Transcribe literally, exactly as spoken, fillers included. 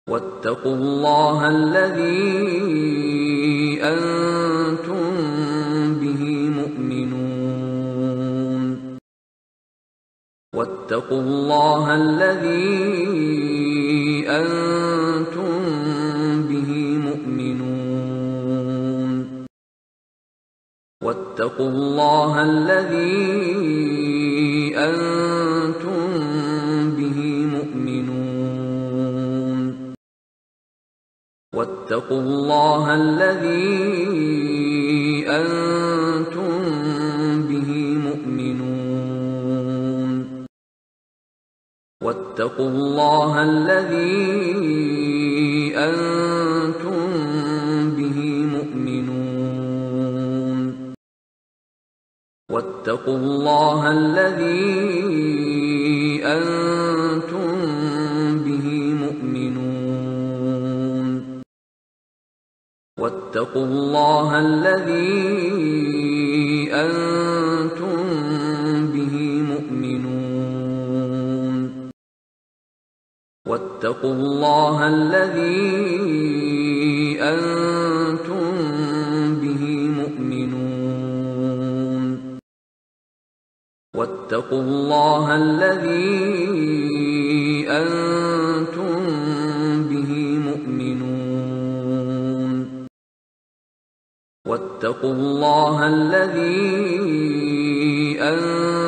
واتقوا الله الذي أنتم به مؤمنون واتقوا الله الذي أنتم به مؤمنون واتقوا الله الذي أنتم به مؤمنون واتقوا الله الذي أنتم به مؤمنون واتقوا الله الذي أنتم به مؤمنون واتقوا الله الذي أنتم به مؤمنون واتقوا الله الذي أنتم به مؤمنون واتقوا الله الذي أنتم به مؤمنون واتقوا الله الذي أنتم به مؤمنون واتقوا الله الذي أنتم